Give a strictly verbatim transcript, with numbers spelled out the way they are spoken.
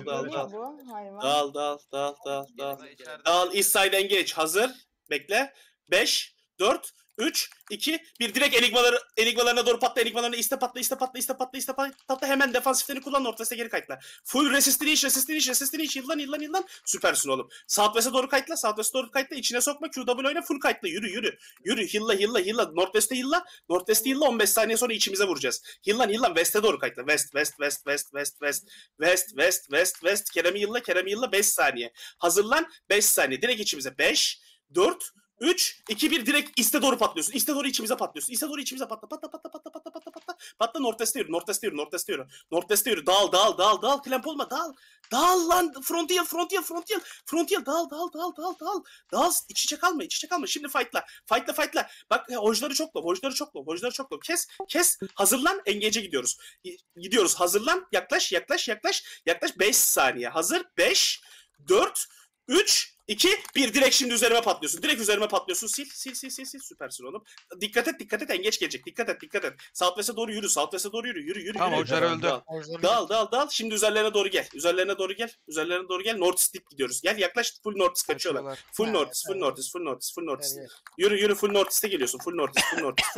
dal dal Geliyor dal. bu hayvan. Dal dal dal dal dal. Burada içeride. Dal East Side Engage hazır. Bekle. beş, dört, üç, iki, bir. Direkt enigmaları, enigmalarına doğru patla. Enigmalarına iste patla, iste patla, iste patla, iste patla. Hemen defansiflerini kullan. Northwest'e geri kayıtla. Full resistini iç, resistini iç, resistini iç. Yıllan, yıllan, yıllan. Süpersin oğlum. Southwest'e doğru kayıtla. Southwest'e doğru kayıtla. İçine sokma. Q W oyna. Full kayıtla. Yürü, yürü. Yürü. Hilla, hilla, hilla. Northwest'e hilla. Northwest'e hilla. on beş saniye sonra içimize vuracağız. Hillan, hillan. West'e doğru kayıtla. West, west, west, west, west, west. West, west, west, west. Kerem'i yılla, Kerem'i yılla. beş saniye. Hazırlan. beş saniye. Direkt içimize. beş, dört, üç, iki, bir. Direkt iste doğru patlıyorsun. İste doğru içimize patlıyorsun. İste doğru içimize patla. Patla, patla, patla, patla, patla, patla. Patla Northwest'e yürü. Northwest'e yürü. Northwest'e yürü. Northwest'e yürü. Dal, dal, dal, dal. Clamp olma. Dal. Dal lan. Frontier, frontier, frontier. Frontier. Dal, dal, dal, dal, dal. Dal. İç içe kalma. İç içe kalma. Şimdi fight'la. Fight'la, fight'la. Bak hojları çok low. Hojları çok low. Hojları çok low. Kes. Kes. Hazırlan. Engage'e gidiyoruz. Gidiyoruz. Hazırlan. Yaklaş, yaklaş, yaklaş. Yaklaş. beş saniye. Hazır. beş, dört, üç, iki, bir. Direkt şimdi üzerime patlıyorsun. Direkt üzerime patlıyorsun. Sil, sil, sil, sil, sil. Süpersin oğlum. Dikkat et, dikkat et. Engeç gelecek. Dikkat et, dikkat et. Southwest'e doğru yürü. Southwest'e doğru yürü. Yürü, yürü, Tamam, yürü. hocalar öldü. Dal, dal, dal, dal. Şimdi üzerlerine doğru gel. Üzerlerine doğru gel. Üzerlerine doğru gel. North Steep gidiyoruz. Gel yaklaş. Full North kaçıyorlar. Full North, full North, full North, full North. Yürü, yürü. Full North geliyorsun. Full North, full North.